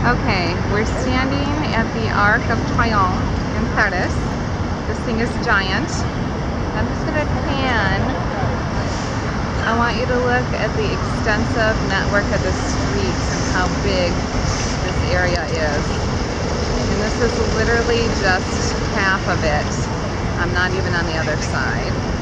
Okay, we're standing at the Arc of Triomphe in Paris. This thing is giant. I'm just going to pan. I want you to look at the extensive network of the streets and how big this area is. And this is literally just half of it. I'm not even on the other side.